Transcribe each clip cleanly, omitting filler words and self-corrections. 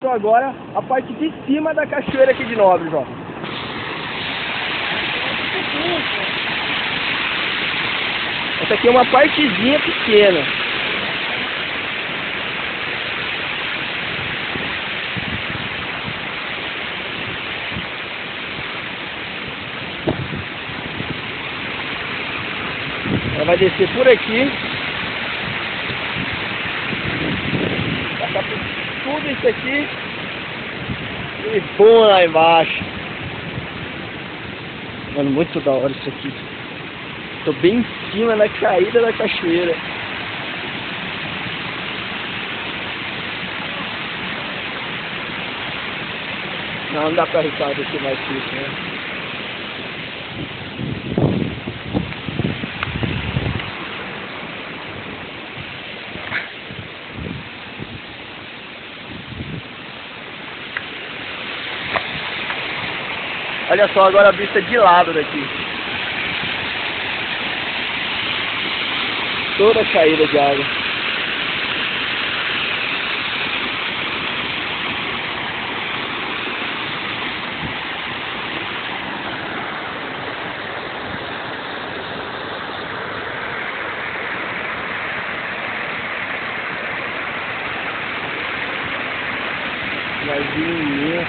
só agora a parte de cima da cachoeira aqui de Nobres, ó. Essa aqui é uma partezinha pequena. Ela vai descer por aqui. Passar por tudo isso aqui. E pum, lá embaixo. Mano, muito da hora isso aqui. Tô bem em cima na caída da cachoeira. Não dá pra arriscar descer mais que isso, né? Olha só agora a vista de lado daqui. Toda a caída de água. Vazio.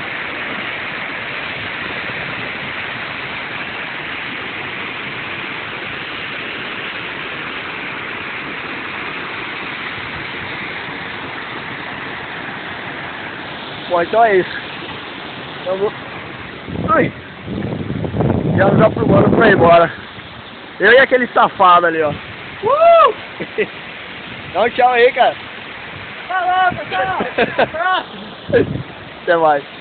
Bom, então é isso. Eu vou... Ai! Já nos aprumando pra ir embora. Eu e aquele safado ali, ó. Dá um tchau aí, cara. Falou, pessoal! Próximo! Até mais.